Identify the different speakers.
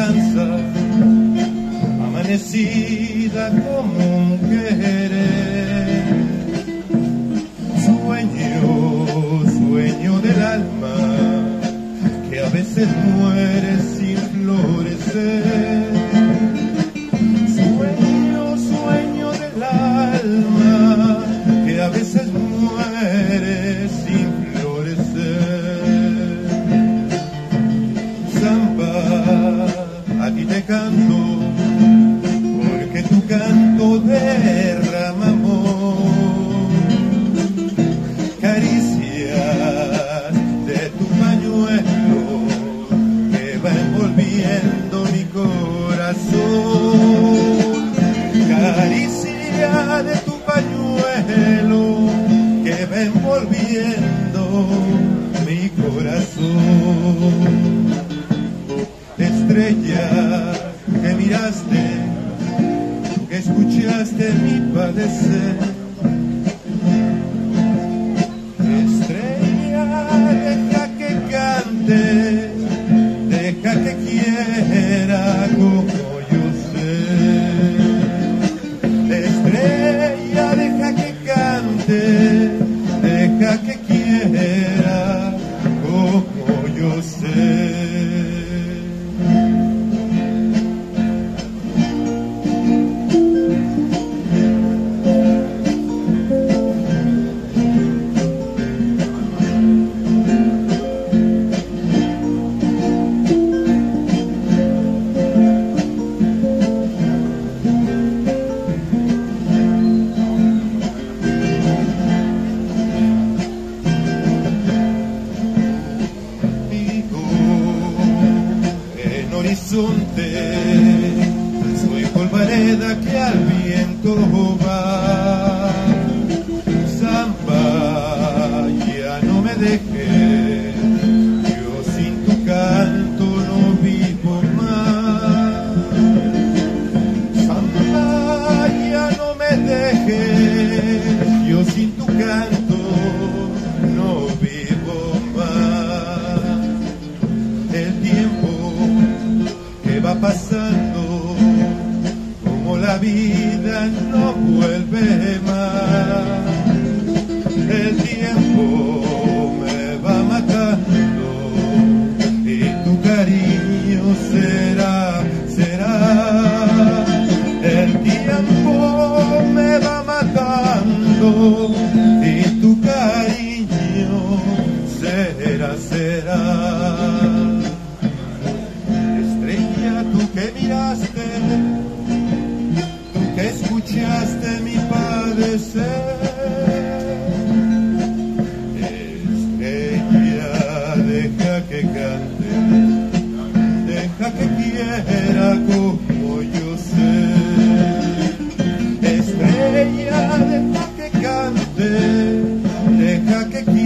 Speaker 1: esperanza, amanecida como un querer. Sueño del alma, que a veces muere sin florecer. Sueño del alma, que a veces muere sin florecer. Samba, a ti te canto, porque tu canto derrama amor. Caricias de tu pañuelo que va envolviendo mi corazón. Caricia de tu pañuelo que va envolviendo mi corazón. Estrella que miraste, que escuchaste mi padecer. Estrella, deja que cante, deja que quiera como yo sé. Estrella, deja que cante, deja que quiera como yo sé. Soy polvareda que al viento va. Samba, ya no me dejes, yo sin tu canto no vivo más. Samba, ya no me dejes, yo sin tu canto no vivo más. El tiempo va pasando, como la vida no vuelve más. El tiempo me va matando y tu cariño será. El tiempo me va matando y tu cariño será. Tú que miraste, tú que escuchaste mi padecer. Estrella, deja que cante, deja que quiera como yo sé. Estrella, deja que cante, deja que quiera.